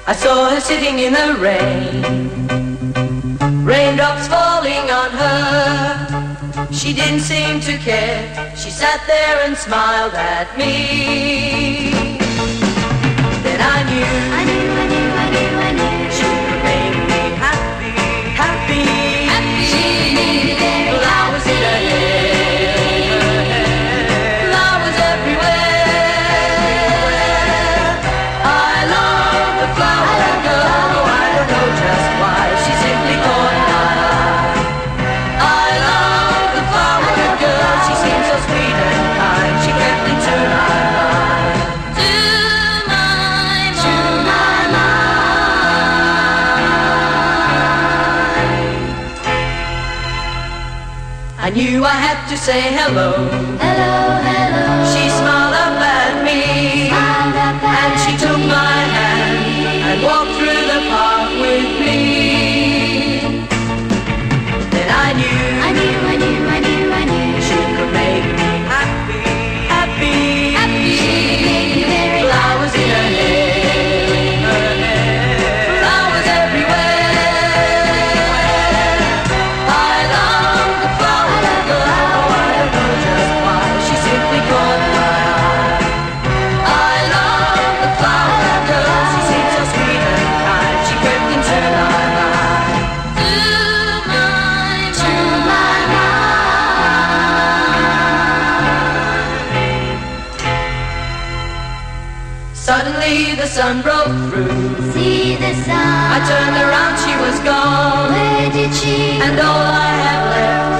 I saw her sitting in the rain, raindrops falling on her. She didn't seem to care. She sat there and smiled at me. Then I knew she would make me happy, happy, happy. Flowers in her hair, flowers everywhere. I love the flower girl, I don't know just why. She simply caught my eye. I love the flower girl, she seemed so sweet and kind. She crept into my mind. I knew I had to say hello. Hello, hello. She smiled up at me, and she took my hand and walked through the park with me. Then I knew she could make me happy, happy, happy. Flowers in her hair, flowers everywhere. I love the flower girl, I don't know just why. She simply caught my eye. I love the flower girl, she seemed so sweet and kind. She crept into my mind, to my mind. Suddenly the sun broke through. See the sun. I turned around, she was gone. Where did she? And all I have left